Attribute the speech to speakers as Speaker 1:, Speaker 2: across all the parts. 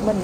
Speaker 1: mình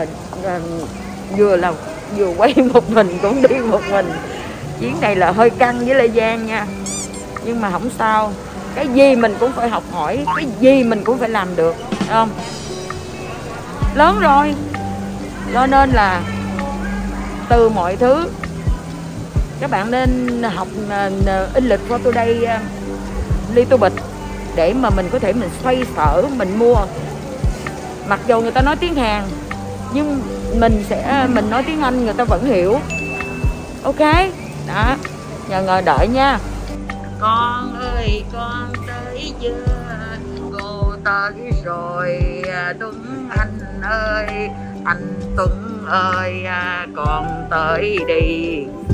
Speaker 1: vừa quay một mình cũng đi một mình. Chuyến này là hơi căng với Lê Giang nha, nhưng mà không sao, cái gì mình cũng phải học hỏi, cái gì mình cũng phải làm được, phải không? Lớn rồi, cho nên là từ mọi thứ các bạn nên học English for Today little bit để mà mình có thể mình xoay sở, mình mua. Mặc dù người ta nói tiếng Hàn nhưng mình nói tiếng Anh người ta vẫn hiểu. Ok, đó, nhờ ngồi đợi nha. Con ơi con tới chưa, cô tới rồi Tuấn Anh ơi, anh Tuấn ơi con tới đi.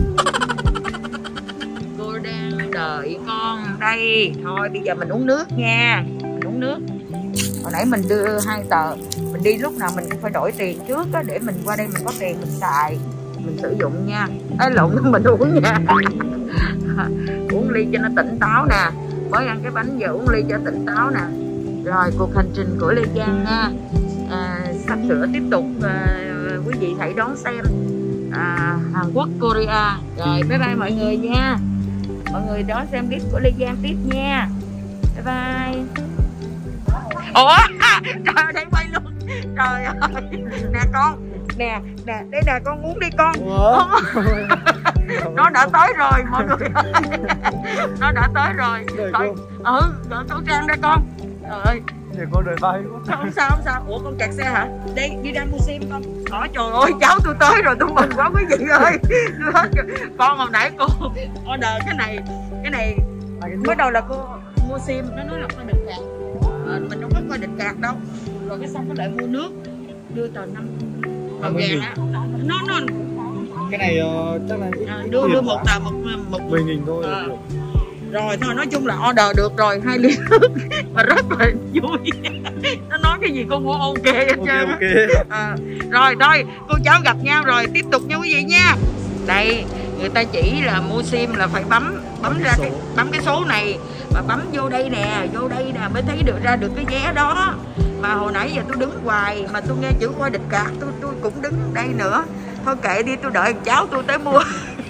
Speaker 1: Cô đang đợi con đây. Thôi bây giờ mình uống nước nha, mình uống nước. Hồi nãy mình đưa 2 tờ, mình đi lúc nào mình cũng phải đổi tiền trước á, để mình qua đây mình có tiền mình xài, mình sử dụng nha. Lộn, mình uống nha. Uống ly cho nó tỉnh táo nè, mới ăn cái bánh giờ uống ly cho tỉnh táo nè. Rồi cuộc hành trình của Lê Giang nha, sắp sửa tiếp tục, quý vị hãy đón xem Hàn Quốc, Korea. Rồi bye bye mọi người nha, mọi người đón xem clip của Lê Giang tiếp nha. Bye bye. Ủa trời ơi, đang quay luôn, trời ơi. Nè con, nè đây nè, con uống đi con. Nó đã tới rồi mọi người ơi. Nó đã tới rồi. Đợi con Trang đây con. Trời ơi,
Speaker 2: để con đợi bay quá.
Speaker 1: Không sao. Ủa con kẹt xe hả? Đi ra mua sim con. Trời ơi, cháu tôi tới rồi, tôi mừng quá quý vị ơi. Con hồi nãy cô order cái này mới đầu là cô mua sim, nó nói là con định cạc. Mình đâu có coi định cạc đâu. Rồi cái xong có lại mua nước, đưa tờ 5 tờ vàng á. Nó
Speaker 2: cái này chắc là
Speaker 1: đưa một tờ
Speaker 2: 10.000 thôi.
Speaker 1: Rồi thôi, nói chung là order được rồi, 2 ly nước mà rất là vui. Nó nói cái gì con mua ok hết trơn. Rồi thôi, cô cháu gặp nhau rồi, tiếp tục nha quý vị nha. Đây, người ta chỉ là mua sim là phải bấm ra bấm cái số này, mà bấm vô đây nè mới thấy ra được cái vé đó. Mà hồi nãy giờ tôi đứng hoài mà tôi nghe chữ qua địch cạc, tôi cũng đứng đây nữa. Thôi kệ đi, tôi đợi cháu tôi tới mua.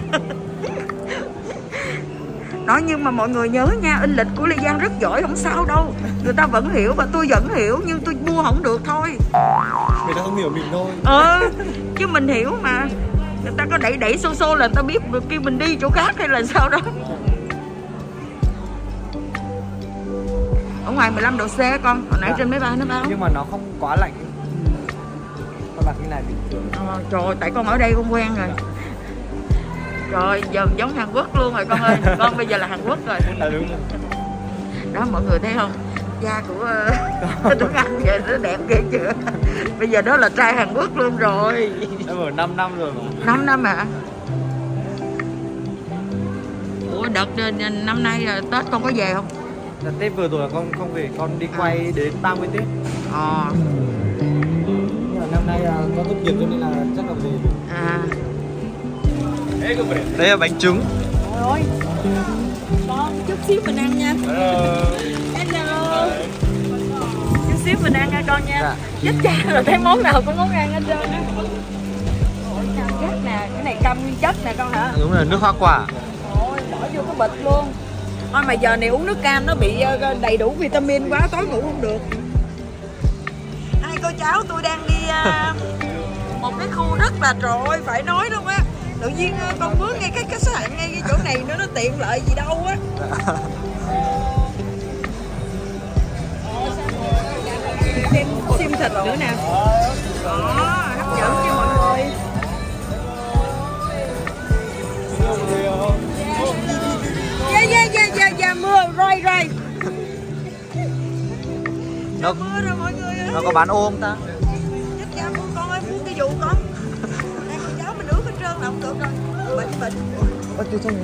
Speaker 1: Nói nhưng mà mọi người nhớ nha, in lịch của Lê Giang rất giỏi, không sao đâu. Người ta vẫn hiểu và tôi vẫn hiểu, nhưng tôi mua không được thôi.
Speaker 2: Người ta không hiểu mình thôi.
Speaker 1: Chứ mình hiểu mà. Người ta có đẩy xô là người ta biết kêu mình đi chỗ khác hay là sao đó. Ở ngoài 15 độ C con, hồi nãy trên máy bay nó báo.
Speaker 2: Nhưng mà nó không quá lạnh. Con mặc cái này bình thường.
Speaker 1: Trời ơi, tại con ở đây con quen rồi. Rồi giờ giống Hàn Quốc luôn rồi con ơi. Con bây giờ là Hàn Quốc rồi.
Speaker 2: Đúng rồi.
Speaker 1: Đó mọi người thấy không, da của Tuấn Anh vậy nó đẹp ghê chưa. Bây giờ đó là trai Hàn Quốc luôn rồi.
Speaker 2: Em ở 5 năm rồi mà.
Speaker 1: 5 năm hả? Ủa đợt năm nay Tết con có về không?
Speaker 2: Là Tết vừa rồi là con không về, con đi quay đến 30 Tết. Nhưng mà năm nay con tốt nghiệp cho nên là chắc là về. Đây là bánh trứng.
Speaker 1: Trời ơi, con chút xíu mình ăn nha. Hello. Chút xíu mình ăn nha con nha. Chết cha rồi, thấy món nào cũng muốn ăn hết trơn á. Cam chắc nè, cái này cam nguyên chất nè con hả?
Speaker 2: Đúng rồi, nước hoa quả.
Speaker 1: Ôi, bỏ vô cái bịch luôn. Thôi mà giờ này uống nước cam nó bị đầy đủ vitamin quá, tối ngủ không được. Hai cô cháu tôi đang đi một cái khu rất là, trời ơi, phải nói luôn á. Tự nhiên con mướn ngay cái khách sạn ngay cái chỗ này nó tiện lợi gì đâu á. Xem sim thịt nữa nè. Đó, hấp dẫn cho mọi người. Dạ mưa rồi.
Speaker 2: Nó
Speaker 1: mưa rồi mọi người ơi.
Speaker 2: Nó có bán ô không ta?
Speaker 1: Chết cha con ơi, muốn cái vụ con. Hai con cháu mình ướt hết trơn là không được rồi. Bệnh.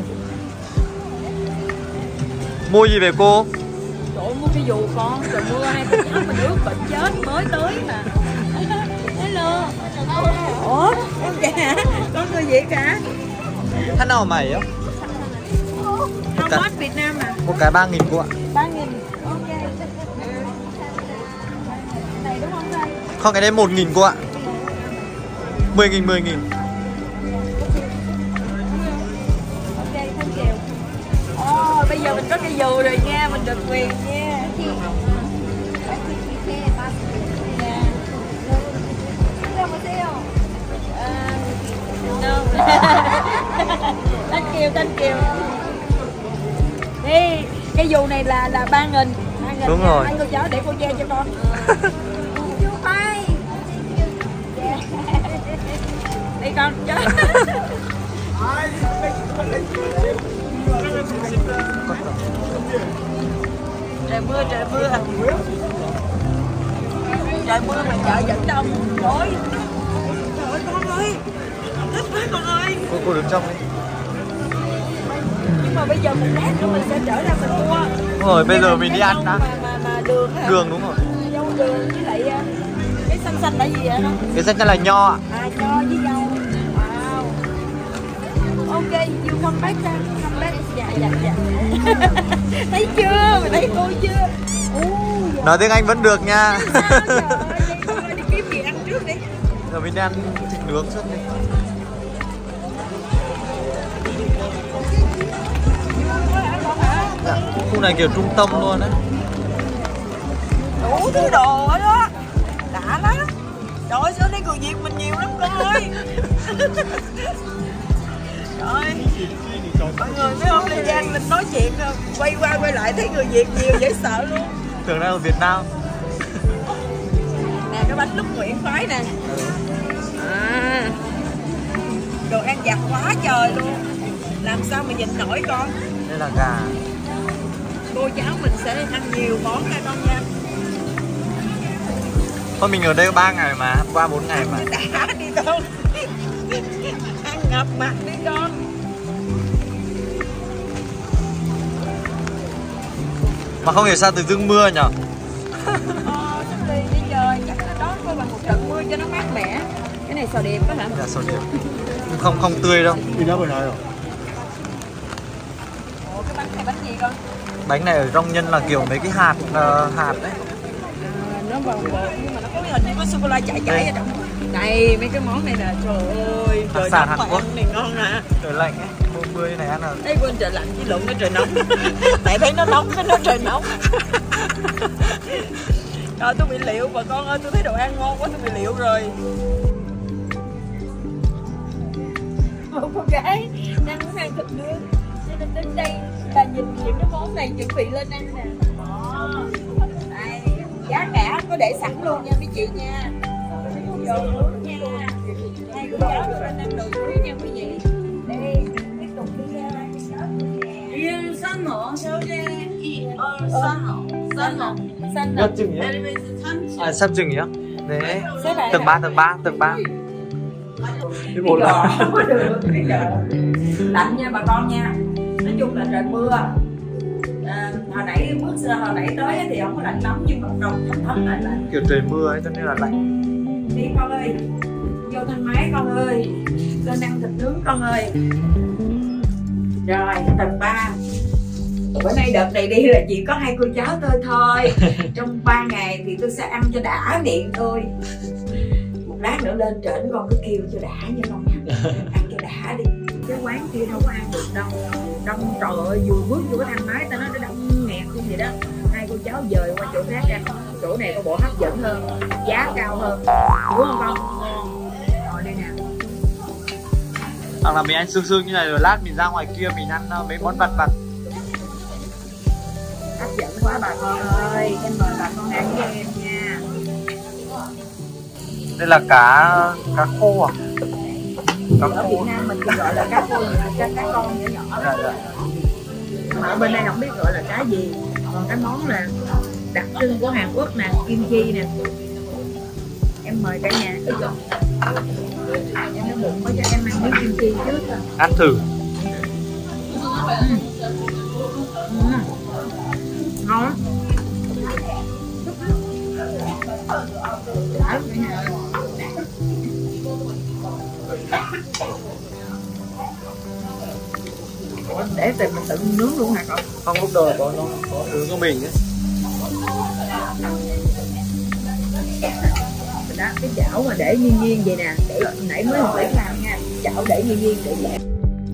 Speaker 2: Mua gì về cô?
Speaker 1: Trời ơi, mua cái dù con, trời mưa hai con cháu mình ướt bệnh chết, mới tới mà. Hello. Ủa, em kìa hả? Con người Việt hả?
Speaker 2: Thế nào mày á?
Speaker 1: How much Việt Nam à?
Speaker 2: Một cái 3.000 cô ạ.
Speaker 1: 3.000, ok. Này đúng không đây?
Speaker 2: Không, cái này 1.000 cô ạ. 10.000 10.000.
Speaker 1: Ok, thank you. Ồ, bây giờ mình có cây dù rồi nha, mình được quyền nha. No. Thank you. Đi, cái dù này là 3.000.
Speaker 2: Đúng rồi.
Speaker 1: Anh cô cháu để cô che cho con. Chú Mai. Đi con chứ. Trời mưa. Trời mưa mà chợ vẫn đông. Trời ơi con ơi. Thích quá con ơi.
Speaker 2: Cô đứng trong đi.
Speaker 1: Nhưng mà bây giờ một lát nữa mình sẽ trở ra mình mua.
Speaker 2: Đúng rồi, bây giờ mình đi ăn đã.
Speaker 1: Mà đường hả?
Speaker 2: Đường đúng rồi.
Speaker 1: Dâu đường với lại cái xanh là gì vậy đó?
Speaker 2: Cái xanh là nho ạ.
Speaker 1: À, nho với dâu. Wow. Ok, you come back. Dạ. Thấy chưa? Mày thấy cô chưa?
Speaker 2: Nói tiếng Anh vẫn được nha.
Speaker 1: Sao trời ơi, đi kiếm gì ăn trước đi.
Speaker 2: Giờ mình đi ăn thịt nướng trước đi. Dạ, khu này kiểu trung tâm luôn đấy.
Speaker 1: Đủ thứ đồ ở đó. Đã lắm. Trời ơi, sao đây người Việt mình nhiều lắm con ơi. Trời, mọi người mấy ông Lê Giang mình nói chuyện quay qua quay lại thấy người Việt nhiều dễ sợ luôn.
Speaker 2: Tưởng đang ở Việt Nam.
Speaker 1: Nè cái bánh lúc Nguyễn khoái nè. À, đồ ăn vặt quá trời luôn. Làm sao mà nhịn nổi con.
Speaker 2: Đây là gà.
Speaker 1: Cô cháu mình sẽ ăn nhiều món nha con nha.
Speaker 2: Thôi mình ở đây 3 ngày mà, 3-4 ngày mà.
Speaker 1: Đã đi con. Ăn ngập mặt đi con.
Speaker 2: Mà không hiểu sao tự dưng mưa nhở.
Speaker 1: Bây giờ chắc là đó cô bằng một trận mưa cho nó mát mẻ. Cái này sò điệp đó hả?
Speaker 2: Dạ sò điệp. Không tươi đâu.
Speaker 3: Đi đâu rồi nói rồi.
Speaker 1: Ủa cái bánh này bánh gì con?
Speaker 2: Bánh này ở trong nhân là kiểu mấy cái hạt đấy.
Speaker 1: Nó bồng bột nhưng mà nó có hình như có sô cô la chảy ở trong. Đây mấy cái món này nè, trời ơi, trời nóng mà ăn này ngon nè.
Speaker 2: Trời lạnh ấy, mưa như này ăn là.
Speaker 1: Đây quên trời lạnh chứ lộn nó trời nóng. Tại thấy nó nóng cái nó trời nóng. Trời tôi bị liệu bà con ơi, tôi thấy đồ ăn ngon quá tôi bị liệu rồi. Một cô gái đang muốn ăn thịt nướng cho nên đến đây bà nhìn những cái món này chuẩn bị lên ăn nè. Đây, giá cả có để sẵn luôn nha mấy chị nha. Đồ nướng nha. Hai cô giáo lên ăn đồ nướng nha quý vị. Đây, tiếp tục đi ra.
Speaker 2: Nhất chừng nhá. À sắp chừng nhá. Đấy. Tầng 3.
Speaker 1: Đi bộ là lạnh nha bà con nha. Nói chung là trời mưa. Hồi nãy tới thì không có lạnh lắm nhưng mà đầu thấm lại lạnh.
Speaker 2: Kiểu trời mưa ấy cho nên là lạnh.
Speaker 1: Đi con ơi. Vô thang máy con ơi. Lên ăn thịt nướng con ơi. Rồi tầng 3. Bữa nay đợt này đi là chỉ có hai cô cháu tôi thôi. Trong 3 ngày thì tôi sẽ ăn cho đã miệng thôi. Một lát nữa lên trển con cứ kêu cho đã nha con. Ăn cho đã đi. Cái quán kia đâu có ăn được đâu. Đông trời ơi, vừa bước vô cái thang máy tao nói nó đông nghẹt luôn vậy đó. Hai cô cháu dời qua chỗ khác ăn. Chỗ này có bộ hấp dẫn hơn, giá cao hơn. Đúng không con? Rồi đây nè.
Speaker 2: Hoặc là mình ăn sương như này rồi lát mình ra ngoài kia mình ăn mấy món vặt.
Speaker 1: Hấp dẫn quá bà con ơi, em mời bà con ăn với em nha.
Speaker 2: Đây là cá khô à?
Speaker 1: Ở Việt Nam mình thì gọi là cá khô, cá con nhỏ nhỏ đó.
Speaker 2: Dạ.
Speaker 1: Mà ở bên đây không biết gọi là cá gì. Còn cái món là đặc trưng của Hàn Quốc nè, kim chi nè. Em mời cả nhà. Em nó bụng có cho em ăn miếng kim chi trước thôi.
Speaker 2: Ăn thử.
Speaker 1: Ngon. Để tìm mình tự nướng luôn hả con?
Speaker 2: Không, lúc đầu có nó có nướng cho mình ấy.
Speaker 1: Đó. Cái chảo mà để nghiêng nghiêng vậy nè, để nãy mới Hoàng Lễ làm nha, chảo để nghiêng nghiêng để dễ.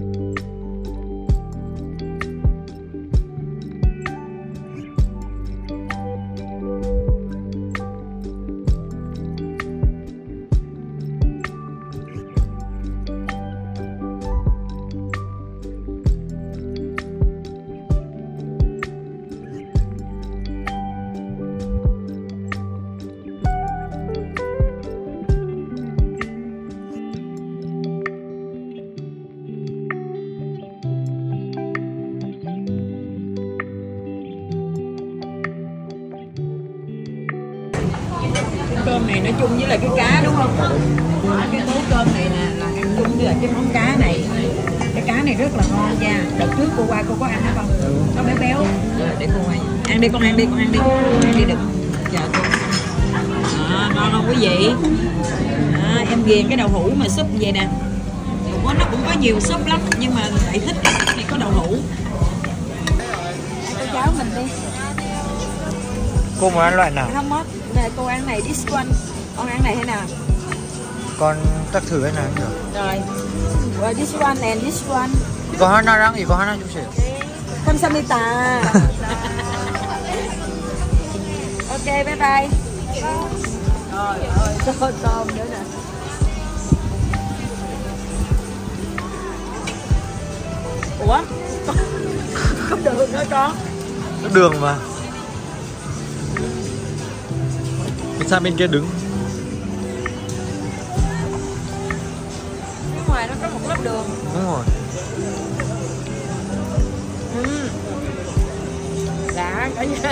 Speaker 1: Cơm này nó chung với lại cái cá đúng không? Cái món cơm này nè là ăn chung với lại cái món cá này. Cái cá này rất là ngon nha. Đợt trước cô qua cô có ăn không? Nó béo béo. Để cô ngoài. Ăn đi con ăn đi, con ăn đi. Ăn đi đừng. Chờ cô. Ngon không quý vị? Em ghiền cái đậu hũ mà súp như vậy nè. Nó cũng có nhiều súp lắm nhưng mà lại thích cái súp này có đậu hũ. Cô cháu mình đi.
Speaker 2: Cô muốn ăn loại nào?
Speaker 1: Không mất. Này cô ăn này, this one. Con ăn này thế nào?
Speaker 2: Con chắc thử cái này cũng được.
Speaker 1: Rồi this one and this one.
Speaker 2: 이거 하나랑 이거 하나 주세요.
Speaker 1: 감사합니다. Ok bye bye. Trời ơi, tôm nữa nè. Ủa? Có đường nữa con?
Speaker 2: Có đường mà. Sang bên kia đứng.
Speaker 1: Phía ngoài nó có một lớp đường.
Speaker 2: Đúng rồi.
Speaker 1: Đã cả nhà.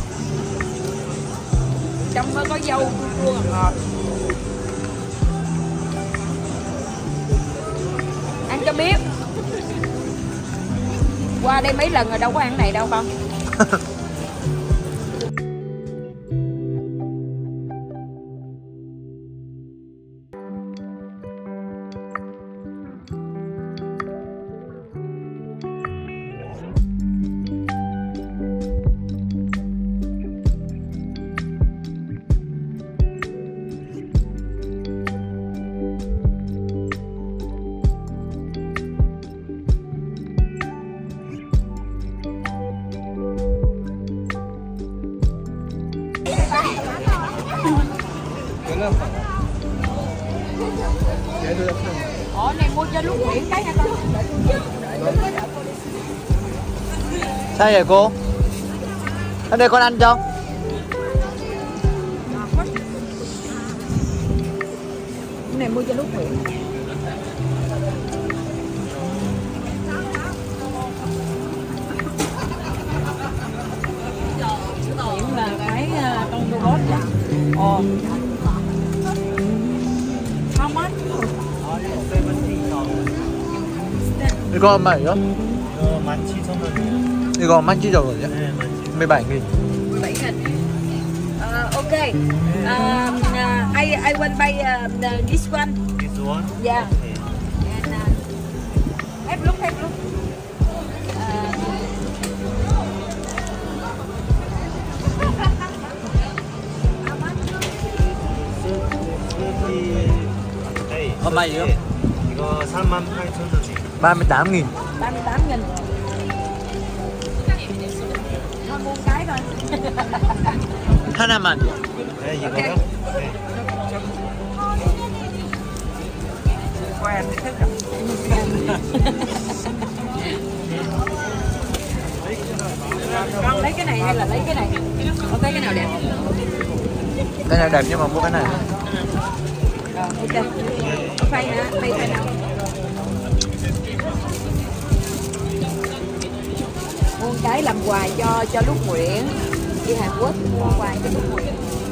Speaker 1: Trong nó có dâu chua ngọt. Ăn cho biết. Qua đây mấy lần rồi đâu có ăn này đâu con. Này mua cho lúc Nguyễn cái nha con.
Speaker 2: Sao vậy cô? Ở đây con ăn cho.
Speaker 1: Cái này mua cho lúc Nguyễn. Nguyễn là cái con robot vậy. Ồ. How much?
Speaker 2: 이거 얼마예요? 17,000원. 이거 17,000원이요? 네, 17,000.
Speaker 1: 17.000. Okay. I want buy this one.
Speaker 3: This one?
Speaker 1: Yeah.
Speaker 3: Okay.
Speaker 1: And have look, have look.
Speaker 2: 얼마예요?
Speaker 3: 이거 38,000원이에요.
Speaker 2: 38.000.
Speaker 1: 38.000. Thôi mua cái thôi.
Speaker 2: 하나만요.
Speaker 3: 네, 이거요? 네.
Speaker 1: Quen con lấy cái này hay là lấy cái này? Con thấy cái nào đẹp?
Speaker 2: Cái này đẹp nhưng mà mua cái này.
Speaker 1: Rồi, ok. Phay hả? Phay cái nào? Mua cái làm quà cho Lúc Nguyễn đi Hàn Quốc, mua quà cho Lúc Nguyễn.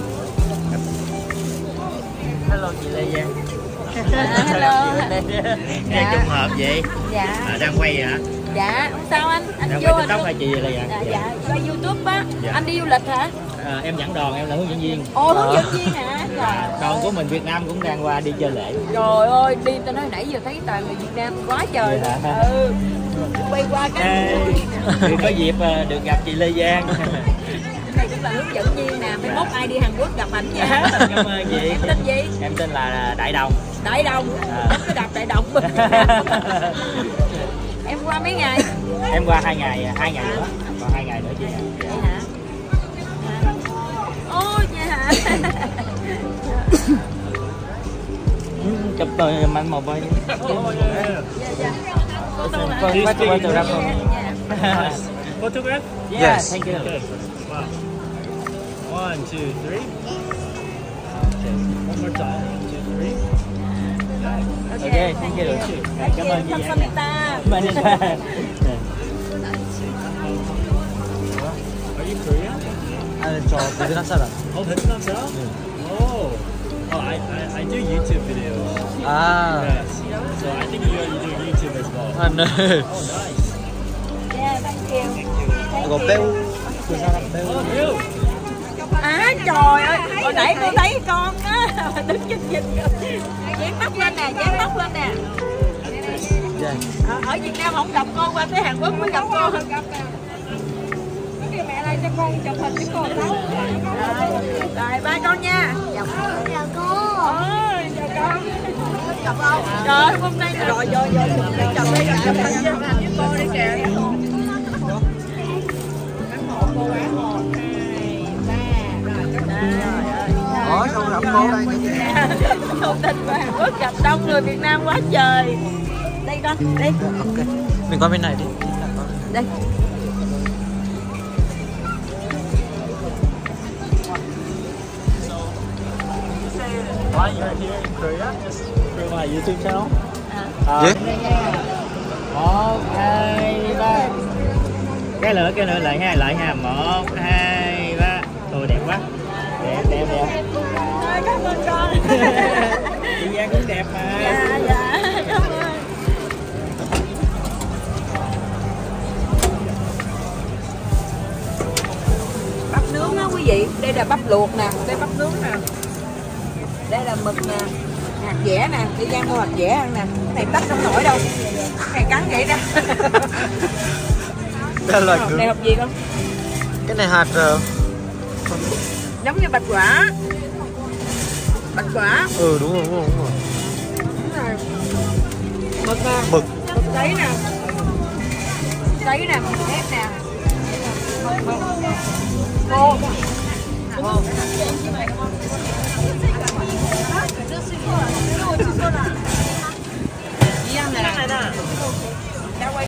Speaker 3: Hello chị Lê Giang.
Speaker 1: Hello.
Speaker 3: Dạ trùng hợp vậy?
Speaker 1: Dạ.
Speaker 3: Đang quay hả?
Speaker 1: Dạ, không sao anh
Speaker 3: Đang
Speaker 1: vô
Speaker 3: quay
Speaker 1: anh.
Speaker 3: TikTok hả chị Lê Giang?
Speaker 1: Dạ, coi YouTube á.
Speaker 3: Dạ.
Speaker 1: Anh đi du lịch hả?
Speaker 3: Em dẫn đoàn, em là hướng dẫn viên.
Speaker 1: Ồ, hướng dẫn viên hả? Trời.
Speaker 3: Đoàn của mình Việt Nam cũng đang qua đi chơi lễ.
Speaker 1: Trời ơi, đi tao nói nãy giờ thấy toàn người Việt Nam quá trời.
Speaker 3: Dạ.
Speaker 1: Quay qua cái
Speaker 3: Thì có dịp được gặp chị Lê Giang.
Speaker 1: này cũng là hướng dẫn viên nè, mai mốt ai đi Hàn Quốc gặp ảnh nha.
Speaker 3: Cảm ơn chị.
Speaker 1: Em tên gì?
Speaker 3: Em tên là Đại Đồng.
Speaker 1: Đại Đồng. Không có đạp Đại Đồng. Em qua mấy ngày?
Speaker 3: Em qua 2 ngày nữa, còn 2 ngày nữa chị.
Speaker 1: Vậy hả? Ôi vậy hả?
Speaker 3: Chụp tôi anh một bên.
Speaker 4: Photograph?
Speaker 3: Yeah,
Speaker 2: Yes.
Speaker 3: thank you.
Speaker 4: Okay. Wow. 1, 2, 3. Okay. One more time. 1, 2, 3.
Speaker 3: Ok, thank you. Cảm ơn chị.
Speaker 1: Kamsahamnida.
Speaker 4: Are you Korean?
Speaker 2: 저 베트남 사람.
Speaker 4: Oh, Vietnam salam? Oh. Oh, I do YouTube videos.
Speaker 2: 아,
Speaker 4: Yes. So I think you do YouTube as well.
Speaker 2: 네.
Speaker 4: Oh, nice.
Speaker 1: Yeah, thank you.
Speaker 2: 이거 배우 그 사람 배우.
Speaker 4: Oh, real?
Speaker 1: À trời ơi, hồi nãy tôi thấy con á, đứng trên dịch dán tóc lên nè, dán tóc lên nè. Ở Việt Nam không gặp cô, qua tới Hàn Quốc mới gặp cô. Mẹ đây cho con chụp hình với cô đó. Rồi, bye con nha.
Speaker 5: Chào cô.
Speaker 1: Ôi, chào con. Chụp không? Trời ơi, hôm nay rồi chụp đây rồi chụp hình với cô đi kìa.
Speaker 2: Xong gặp cô đây.
Speaker 1: Thông tin của Hàn Quốc gặp đông người Việt Nam quá trời. Đây con, đi.
Speaker 2: Ok. Mình qua bên này đi.
Speaker 1: Đây.
Speaker 4: Why you're here in Korea? Just through my YouTube channel?
Speaker 2: Yeah.
Speaker 3: 1, 2, 3. Cái nữa lại ha. 1, 2, 3. Ồ đẹp quá. Đẹp.
Speaker 1: Ôi, cảm ơn con.
Speaker 3: Chị Giang cũng đẹp mà.
Speaker 1: Dạ, cảm ơn. Bắp nướng đó quý vị, đây là bắp luộc nè, đây bắp nướng nè, đây là mực nè, hạt dẻ nè, đi Giang mua hạt dẻ ăn nè, cái này tách không nổi đâu, cái này cắn vậy đó.
Speaker 2: Đây là
Speaker 1: Này hộp gì con?
Speaker 2: cái này hạt
Speaker 1: Giống như bạch quả. Bạch quả.
Speaker 2: ừ đúng rồi.
Speaker 1: Đúng rồi. Mực nè.
Speaker 2: Mực.
Speaker 1: Mực sấy nè. Sấy nè, mực ép nè. Khô.